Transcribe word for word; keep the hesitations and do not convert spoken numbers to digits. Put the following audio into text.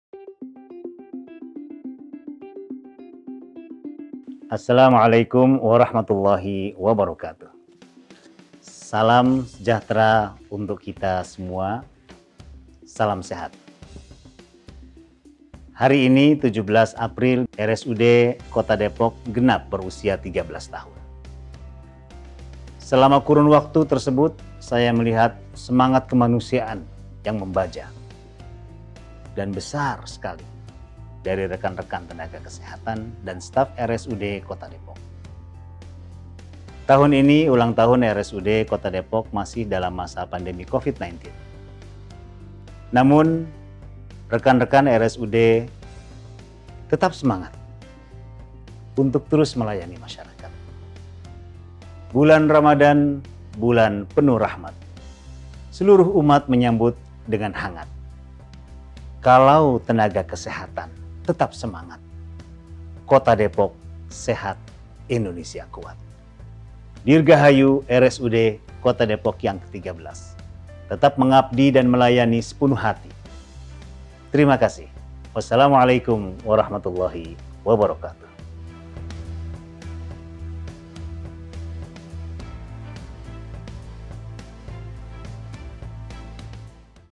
Assalamualaikum warahmatullahi wabarakatuh. Salam sejahtera untuk kita semua. Salam sehat. Hari ini tujuh belas April, R S U D Kota Depok genap berusia tiga belas tahun. Selama kurun waktu tersebut, saya melihat semangat kemanusiaan yang membajak dan besar sekali dari rekan-rekan tenaga kesehatan dan staf R S U D Kota Depok. Tahun ini ulang tahun R S U D Kota Depok masih dalam masa pandemi COVID sembilan belas. Namun, rekan-rekan R S U D tetap semangat untuk terus melayani masyarakat. Bulan Ramadan, bulan penuh rahmat. Seluruh umat menyambut dengan hangat. Kalau tenaga kesehatan tetap semangat, Kota Depok sehat, Indonesia kuat. Dirgahayu R S U D Kota Depok yang ke tiga belas. Tetap mengabdi dan melayani sepenuh hati. Terima kasih. Wassalamualaikum warahmatullahi wabarakatuh.